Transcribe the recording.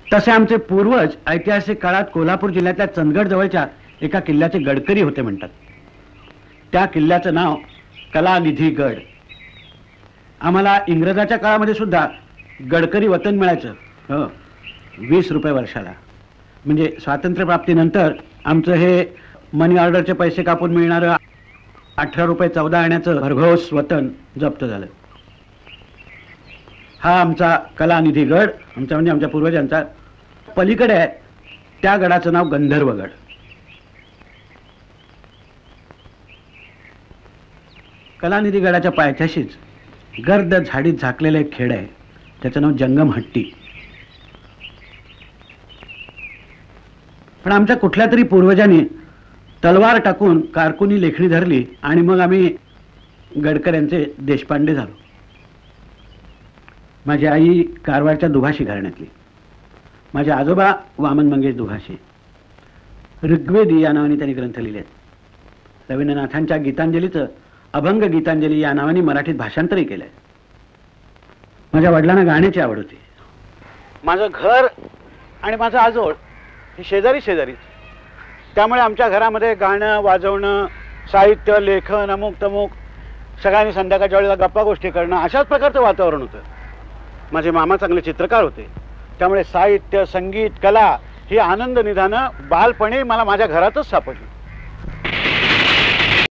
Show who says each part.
Speaker 1: तसे आमचे पूर्वज ऐतिहासिक काळात कोल्हापूर जिल्ह्यातल्या चंदगड जवळच्या एका किल्ल्याचे गडकरी होते म्हणतात. त्या किल्ल्याचं नाव कलानिधी गड. आम्हाला इंग्रजाच्या काळामध्ये सुद्धा गडकरी वतन मिळायचं. हो, 20 रुपये वर्षाला. म्हणजे स्वातंत्र्यप्राप्तीनंतर आमचं हे मनी ऑर्डरचे पैसे कापून मिळणारं 18 रुपये 14 आण्याचं भरघोस वतन जप्त झालं. हा आमचा कलानिधी गड, आमचा म्हणजे आमच्या पूर्वजांचा. पलीकडे आहे त्या गडाचं नाव गंधर्वगड. कलानिधी गडाच्या पायथ्याशीच गर्द झाडीत झाकलेलं एक खेड आहे, त्याचं नाव जंगमहट्टी. पण आमच्या कुठल्या तरी पूर्वजांनी तलवार टाकून कारकुनी लेखणी धरली आणि मग आम्ही गडकऱ्यांचे देशपांडे झालो. माझी आई कारवारच्या दुभाषी घराण्यातली, माझे आजोबा वामन मंगेश दुभाषी. ऋग्वेदी या नावाने त्यांनी ग्रंथ लिहिले. रवींद्रनाथांच्या गीतांजलीचं अभंग गीतांजली या नावाने मराठीत भाषांतरही केलंय. माझ्या वडिलांना गाण्याची आवड होती. माझं घर आणि माझं आजोळ हे शेजारी शेजारीच, त्यामुळे आमच्या घरामध्ये गाणं वाजवणं, साहित्य, लेखन, अमुक तमुक, सगळ्यांनी संध्याकाळच्या वेळेला गप्पा गोष्टी करणं, अशाच प्रकारचं वातावरण होतं. माझे मामा चांगले चित्रकार होते, त्यामुळे साहित्य, संगीत, कला ही आनंद निधानं बालपणी मला माझ्या घरातच सापडली.